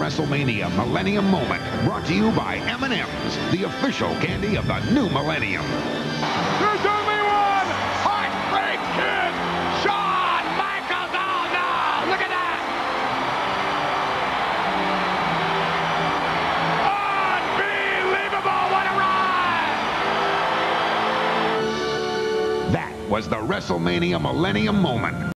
WrestleMania Millennium Moment, brought to you by M&M's, the official candy of the new millennium. There's only one Heartbreak Kid, Shawn Michaels. Oh no, look at that. Unbelievable, what a ride. That was the WrestleMania Millennium Moment.